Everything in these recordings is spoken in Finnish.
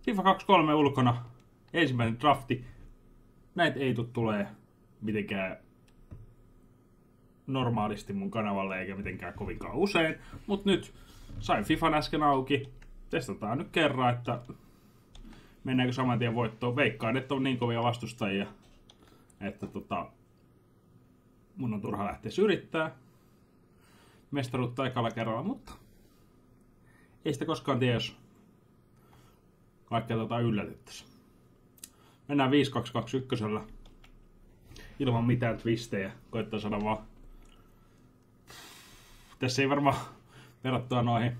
FIFA 23 ulkona. Ensimmäinen drafti. Näitä ei tulee mitenkään normaalisti mun kanavalle eikä mitenkään kovinkaan usein. Mut nyt sain FIFAn äsken auki. Testataan nyt kerran, että mennäänkö saman tien voittoon. Veikkaan, että on niin kovia vastustajia, että mun on turha lähteä yrittää mestaruutta ekalla kerralla, mutta ei sitä koskaan tiedä, jos kaikkea yllätettäisiin. Mennään 5-2-2-1 ilman mitään twistejä. Koittaa saada vaan. Tässä ei varmaan verrattua noihin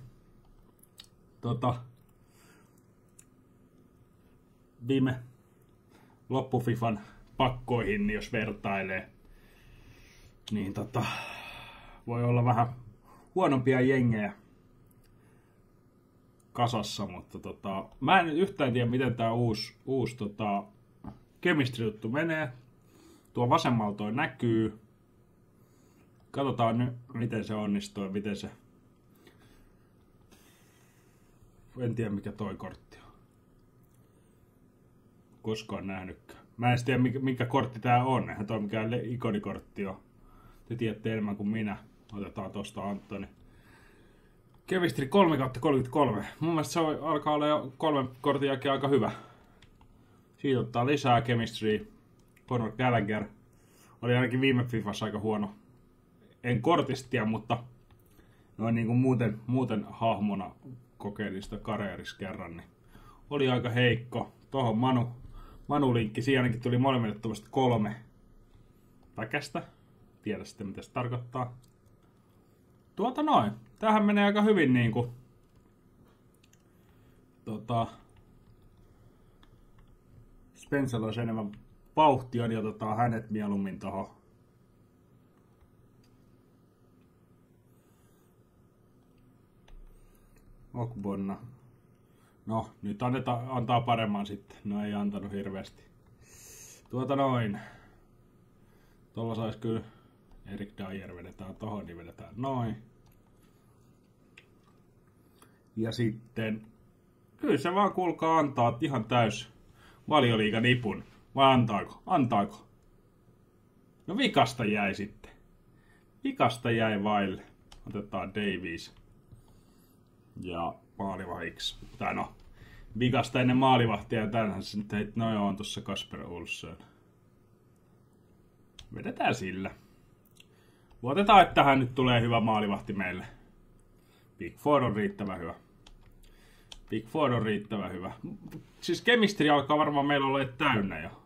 viime loppufifan pakkoihin, niin jos vertailee, niin voi olla vähän huonompia jengejä kasassa, mutta mä en yhtään tiedä, miten tää uusi chemistry-juttu menee. Tuo vasemmalla toi näkyy. Katsotaan nyt, miten se onnistuu ja miten se. En tiedä, mikä toi kortti on. Koskaan nähnytkään. Mä en tiedä, mikä kortti tää on. Eihän toi mikään ikonikortti on. Te tiedätte enemmän kuin minä. Otetaan tosta Antoni. Chemistry 3/33. Mun mielestä se alkaa olla jo 3 kortin jälkeen aika hyvä. Siitä ottaa lisää Chemistry. Conor Gallagher oli ainakin viime Fifassa aika huono. En kortistia, mutta noin niin kuin muuten hahmona kokeilin sitä karjärissa kerran, niin oli aika heikko. Tohon Manu-linkki, siinä ainakin tuli molemmille 3 väkästä. Tiedä sitten mitä se tarkoittaa. Noin. Tämähän menee aika hyvin niinku. Spencer olisi enemmän vauhtia, niin otetaan hänet mieluummin tohon. Okbonna. No, nyt antaa paremman sitten. No ei antanut hirveästi. Noin. Tuolla sais kyllä Erik Dyer vedetään tohon, niin vedetään noin. Ja sitten kyllä se vaan kuulkaa antaa ihan täys Valioliigan nipun. Vai antaako? No vikasta jäi sitten. Vikasta jäi vaille. Otetaan Davies. Ja maalivahiksi. Tai no, vikasta ennen maalivahtia ja tänhän se nyt heitti. No joo, on tossa Kasper Olsson. Vedetään sillä. Luotetaan, että tähän nyt tulee hyvä maalivahti meille. Big Four on riittävän hyvä. Siis chemistry alkaa varmaan meillä olla täynnä jo.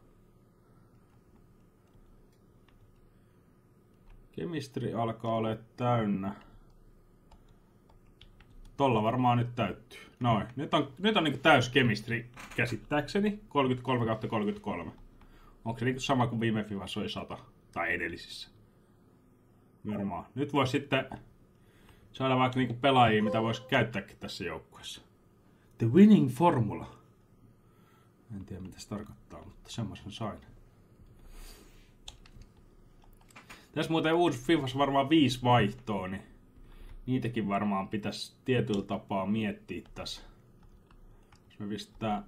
Chemistry alkaa olla täynnä. Tolla varmaan nyt täyttyy. Noin. Nyt on niinku täys chemistry käsittääkseni. 33/33. Onko se niinku sama kuin viime Fifassa oli 100? Tai edellisissä? Varmaan. Nyt voisi sitten saada vaikka niinku pelaajia, mitä voisi käyttääkin tässä joukkueessa. The winning formula. En tiedä mitä se tarkoittaa, mutta semmoisen sain. Tässä muuten uusi Fifassa varmaan 5 vaihtoa, niin niitäkin varmaan pitäisi tietyllä tapaa miettiä tässä. Jos me pistää.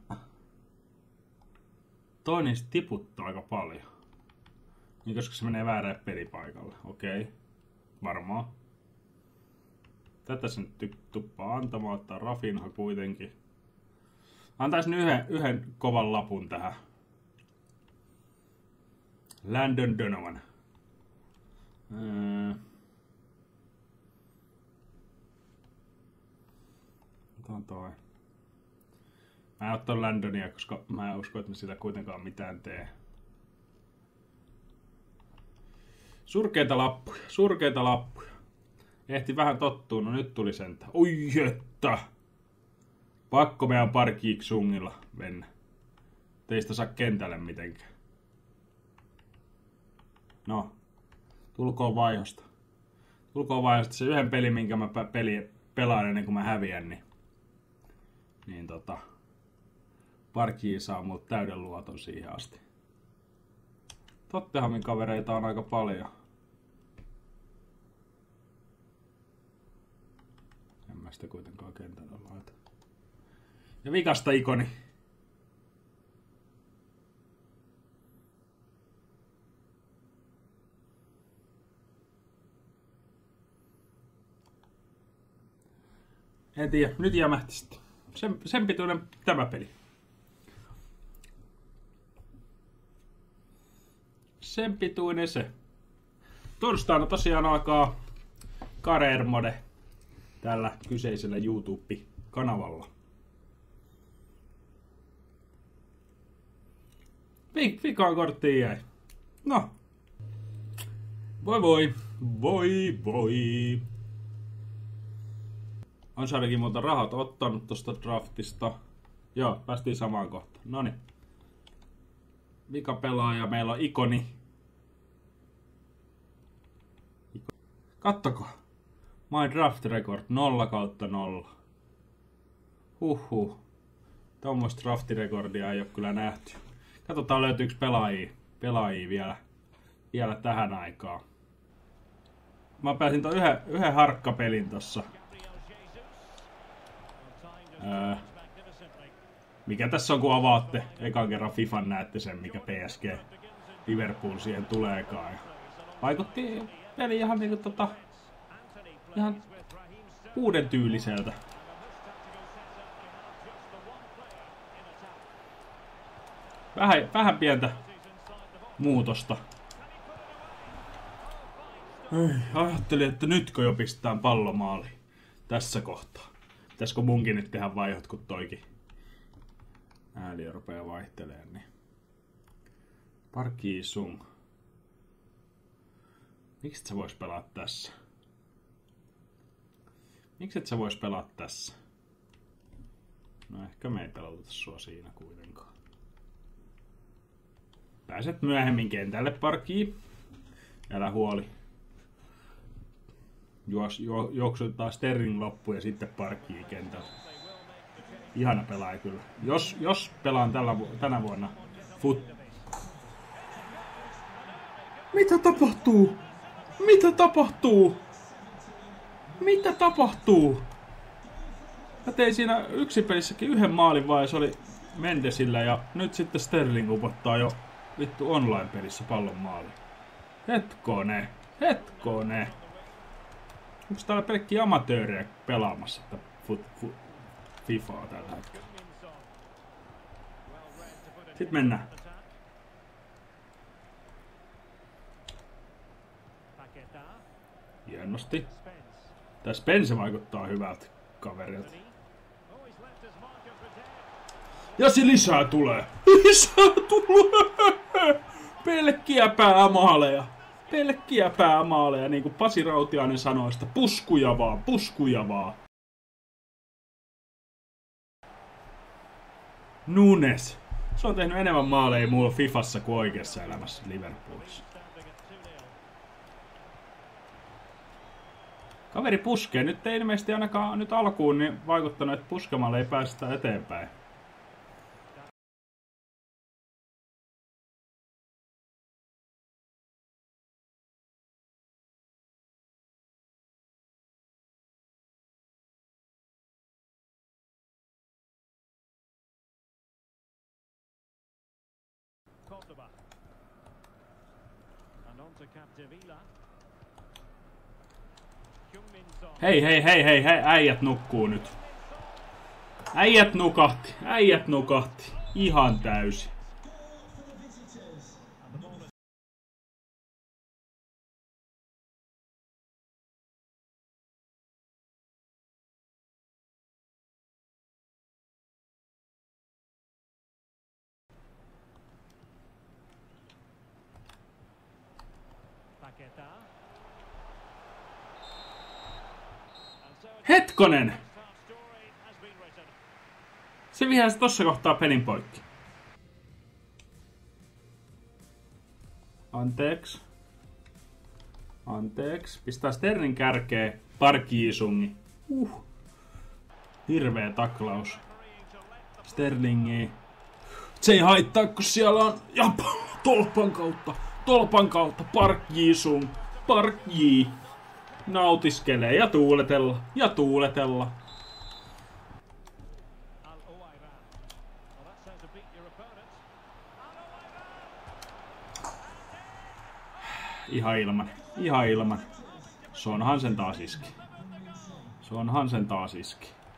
Toinen tiputtaa aika paljon. Niin koska se menee väärään pelipaikalle. Okei. Varmaan. Tätä se nyt tuppaa antamaan, ottaa Rafinha kuitenkin. Antaisin yhden kovan lapun tähän. Landon Donovan. Otan toi. Mä en ottanut Landonia, koska mä en usko, että me sillä kuitenkaan mitään tee. Surkeita lappuja. Ehti vähän tottua, no nyt tuli sentä. Oi että! Pakko meidän Park Ji-sungilla mennä. Teistä saa kentälle mitenkään. No, tulkoon vaihosta. Se yhden pelin, minkä mä pelaan ennen kuin mä häviän, niin Park Ji saa multa täyden luoton siihen asti. Tottenhamin kavereita on aika paljon. En mä sitä kuitenkaan kentällä laita. Ja vikasta ikoni. En tiedä, nyt jämähti sitten. Sen pituinen tämä peli. Sen pituinen se. Torstaina tosiaan alkaa Career Mode tällä kyseisellä YouTube-kanavalla. Vikaan korttiin jäi. No. Voi. On ainakin muuta rahat ottanut tosta draftista. Joo, päästiin samaan kohtaan. Noniin. Vika pelaaja, meillä on ikoni. Kattoko. My draft record 0/0. Huhhuh. Tuommoista draftirekordia ei oo kyllä nähty. Katsotaan löytyykö pelaajia vielä tähän aikaan. Mä pääsin ton yhden harkkapelin tossa. Mikä tässä on, kun avaatte ekan kerran Fifan, näette sen, mikä PSG Liverpool siihen tuleekaan. Ja vaikutti peli ihan niinku ihan uuden tyyliseltä. Vähän pientä muutosta. Ajattelin, että nytkö jo pistetään pallomaaliin tässä kohtaa. Pitäisikö munkin nyt tehdä vai jotkut toikin ääni rupeaa vaihtelemaan, niin. Park Ji-sung. Miksi et sä vois pelaa tässä? Miksi et sä vois pelaa tässä? No ehkä me ei pelata sua siinä kuitenkaan. Pääset myöhemmin kentälle, Park Ji. Älä huoli. Juoksutetaan Sterling loppu ja sitten Park Ji kentällä. Ihana pelaaja kyllä. Jos pelaan tänä vuonna Mitä tapahtuu? Mitä tapahtuu? Mitä tapahtuu? Mä tein siinä yksipelissäkin yhden maalin vai se oli Mendesillä ja nyt sitten Sterling upottaa jo vittu online-pelissä pallon maaliin. Hetkone. Onko täällä pelkkiä amatöörejä pelaamassa Fifaa tällä hetkellä? Sitten mennään. Hienosti. Tää Spence vaikuttaa hyvältä kaverilta. Ja se lisää tulee! Pelkkiä päämaaleja, niin kuin Pasi Rautiainen sanoi, sitä puskuja vaan. Nunes. Se on tehnyt enemmän maaleja mulla Fifassa kuin oikeassa elämässä Liverpoolissa. Kaveri puskee. Nyt ei ilmeisesti ainakaan nyt alkuun niin vaikuttanut, että puskemalla ei päästä eteenpäin. Hei, äijät nukkuu nyt. Äijät nukahti. Ihan täysin. Hetkonen! Se vihäisi tossa kohtaa pelin poikki. Anteeksi. Pistää Sterling kärkeen. Park Ji-sungi. Hirveä taklaus. Sterlingi. Se ei haittaa, kun siellä on tolpan kautta. Park Ji-sung. Park Ji. Nautiskelee ja tuuletella. Ihan ilman. Sonhan sen taas iski.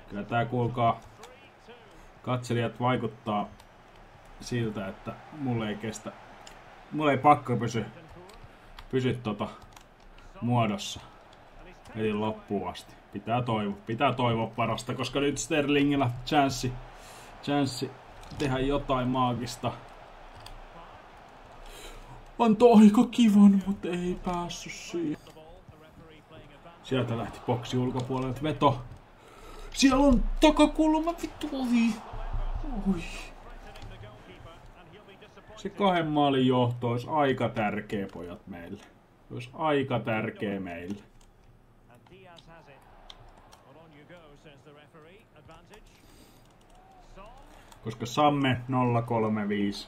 Kyllä tää kuulkaa katselijat vaikuttaa siltä, että mulle ei pakko pysy muodossa. Eli loppuun asti. Pitää toivoa parasta, koska nyt Sterlingillä chanssi tehdä jotain maagista. Antoi aika kivan, mutta ei päässyt siihen. Sieltä lähti boksi ulkopuolelta veto. Siellä on takakulma, vittu ohi. Oi. Se 2 maalin johto olisi aika tärkeä, pojat, meille. Olisi aika tärkeä meille. Koska Samme 035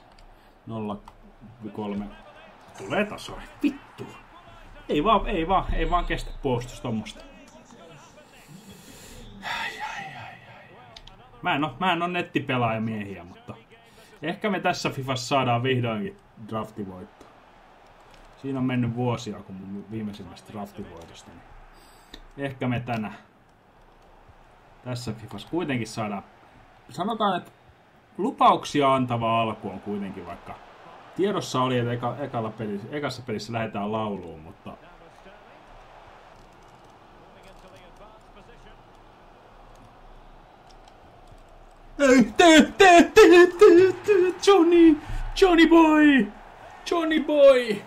03 tulee tasoihin. Vittu. Ei vaan kestä puolustus tommosta. Mä en oo nettipelaajamiehiä, mutta ehkä me tässä Fifassa saadaan vihdoinkin draftivoitto. Siinä on mennyt vuosia, kun mun viimeisimmästä draftivoitosta. Niin ehkä me tässä Fifassa kuitenkin saadaan. Sanotaan, että lupauksia antava alku on kuitenkin, vaikka tiedossa oli, että ekassa pelissä lähdetään lauluun, mutta Johnny boy!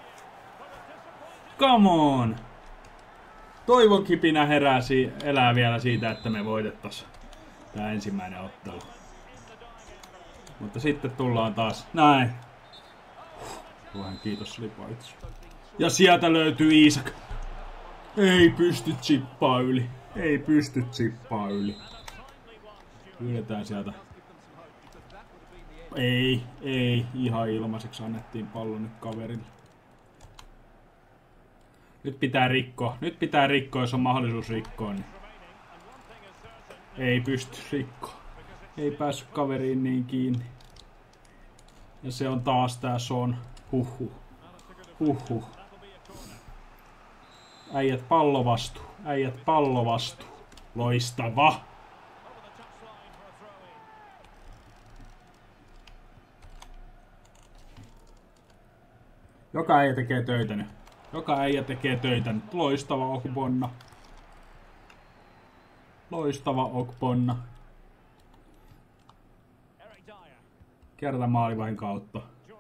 Come on! Toivon kipinä elää vielä siitä, että me voitettais tää ensimmäinen ottelu. Mutta sitten tullaan taas näin. Vähän kiitos lipaitsu. Ja sieltä löytyy Iisak. Ei pysty chippaa yli. Pyydetään sieltä. Ei. Ihan ilmaiseksi annettiin pallo nyt kaverille. Nyt pitää rikkoa, jos on mahdollisuus rikkoa. Niin. Ei pysty rikkoa. Ei päässyt kaveriin niin kiinni. Ja se on taas tää Son. Huhhuh. Äijät pallo vastu. Loistava. Joka äijä tekee töitä nyt. Loistava Okponna. Kerta maalivahin kautta.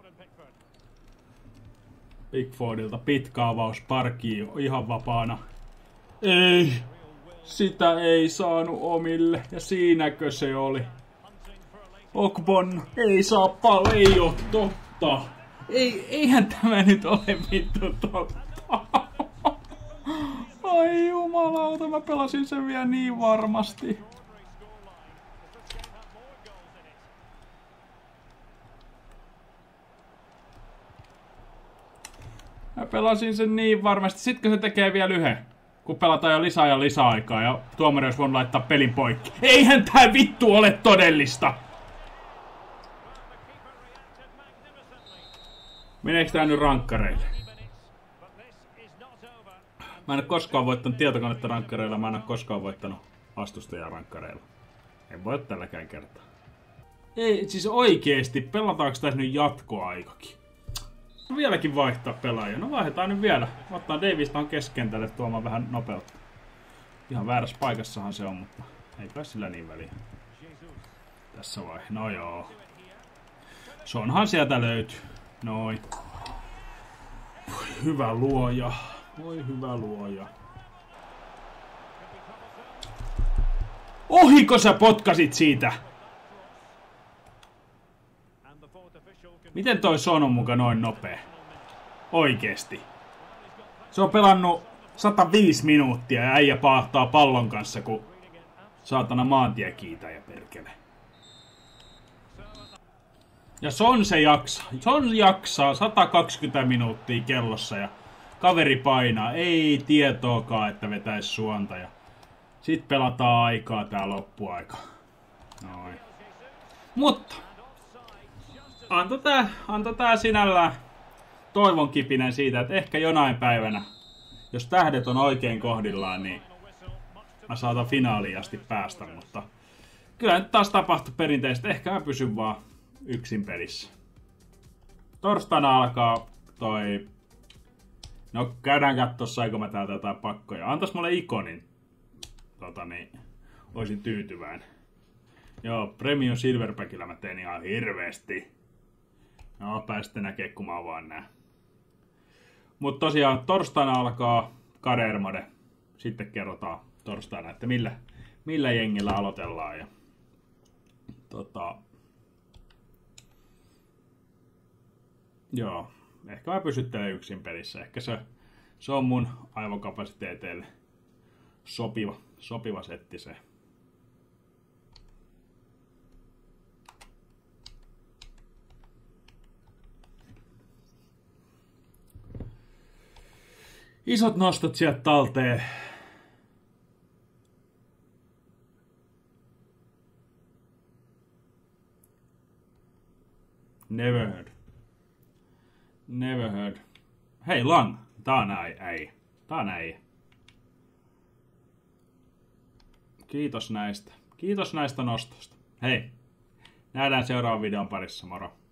Pickfordilta pitkä avaus Parkiin ihan vapaana. Ei! Sitä ei saanut omille. Ja siinäkö se oli? Okpon ei saa paljon. Ei oo totta. Eihän tämä nyt ole vittu totta. Ai jumalauta, mä pelasin sen vielä niin varmasti. Mä pelasin sen niin varmasti. Sitten se tekee vielä yhden. Kun pelataan jo lisäaikaa ja tuomari olisi voinut laittaa pelin poikki. Eihän tää vittu ole todellista! Meneekö tää nyt rankkareille? Mä en oo koskaan voittanut tietokonetta rankkareilla, mä en oo koskaan voittanut vastustajaa rankkareilla. En voi tälläkään kertaa. Ei, siis oikeesti, pelataanko tässä nyt jatkoaikakin? Vieläkin vaihtaa pelaajia. No vaihdetaan nyt vielä. Ottaa Davis tuohon keskentälle tuomaan vähän nopeutta. Ihan väärässä paikassahan se on, mutta ei kai sillä niin väliä. Tässä vai? No joo. Sonhan sieltä löytyy. Noin. Voi hyvä luoja. Voi hyvä luoja. Ohiko sä potkasit siitä? Miten toi Son on muka noin nopea? Oikeesti. Se on pelannut 105 minuuttia ja äijä paahtaa pallon kanssa, kun saatana maantiekiitäjä perkele. Ja Son se jaksaa. Son jaksaa 120 minuuttia kellossa ja kaveri painaa. Ei tietoakaan, että vetäisi suonta. Ja sit pelataan aikaa tää loppuaika. Noin. Mutta antoi tää sinällään toivon kipinen siitä, että ehkä jonain päivänä, jos tähdet on oikein kohdillaan, niin mä saatan finaaliin asti päästä, mutta kyllä nyt taas tapahtui perinteisesti. Ehkä mä pysyn vaan yksin pelissä. Torstaina alkaa toi... No käydään kattoo, saiko mä täältä jotain pakkoja. Antais mulle ikonin. Oisin tyytyväinen. Joo, Premium Silverpackilla mä teen ihan hirveesti. No, pääsitte näkee, kun mä vaan nää. Mut tosiaan torstaina alkaa Career Mode. Sitten kerrotaan torstaina, että millä jengillä aloitellaan. Ja, joo, ehkä mä pysyttelen yksin pelissä. Ehkä se on mun aivokapasiteeteille sopiva setti se. Isot nostot sieltä talteen. Never heard. Never heard. Hei Lang, tää on äijä. Tää on äijä. Kiitos näistä. Kiitos näistä nostosta. Hei, nähdään seuraavan videon parissa, moro.